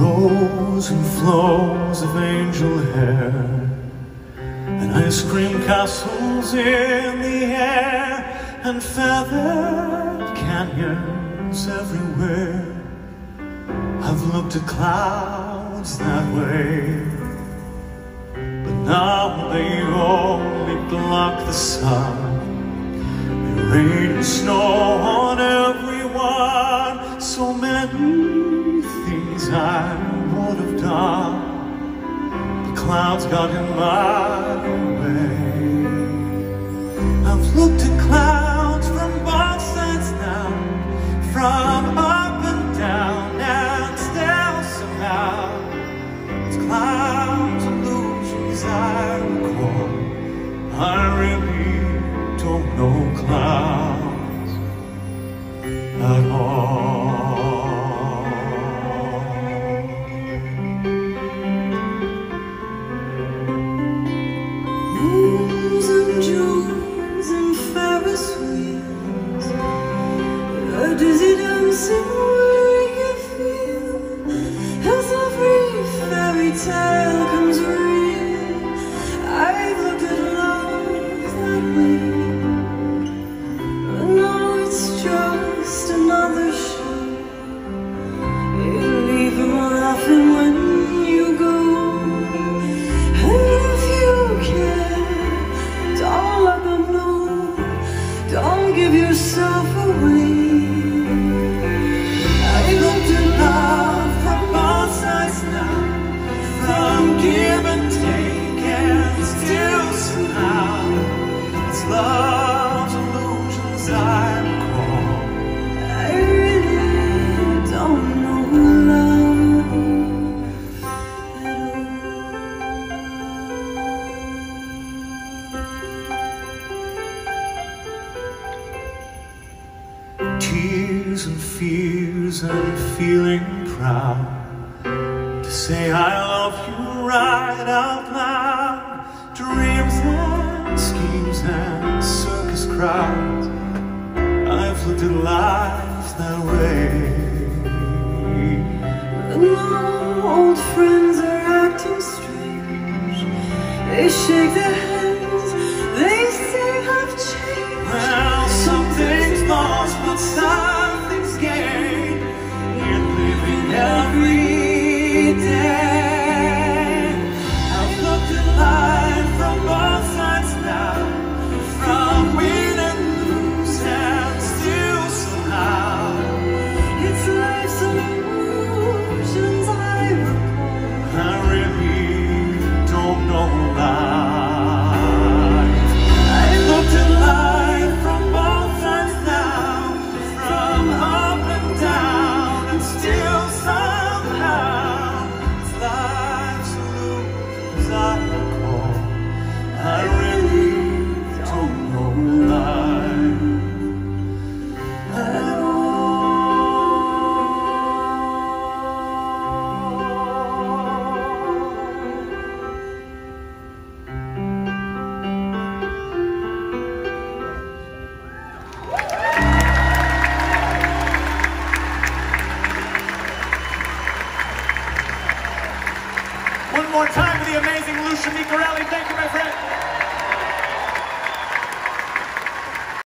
Rows and flows of angel hair, and ice cream castles in the air, and feathered canyons everywhere. I've looked at clouds that way, but now they only block the sun. They rain and snow on everyone. So many things I would have done, the clouds got in my way. I've looked at clouds from both sides now, from up and down, and still somehow it's clouds, illusions I recall. I really don't know clouds at all. Moons and jewels and Ferris wheels, a dizzy dancing way you feel, as every fairy tale comes real. I've looked at love that way, but now it's just another show. You leave them laughing when you go, and if you care, don't let them know. Don't give yourself away. I looked at love from both sides now, from give and take, and still somehow it's love's illusions I recall. I really don't know love at all. Tears and fears and feeling proud to say I love you right out loud. Dreams and schemes and circus crowds, I've looked at life that way. But now old friends are acting strange. They shake their heads, they say I've changed. Well, something's lost, but something's gained in living every day. I've looked at life from both sides now, from win and lose, and still somehow It's life's illusions I recall. I really don't know life. I looked at life from both sides now, from up and down, and still somehow it's life's illusions I recall. I really don't know life at all. One more time for the amazing Lucia Micarelli. Thank you, my friend.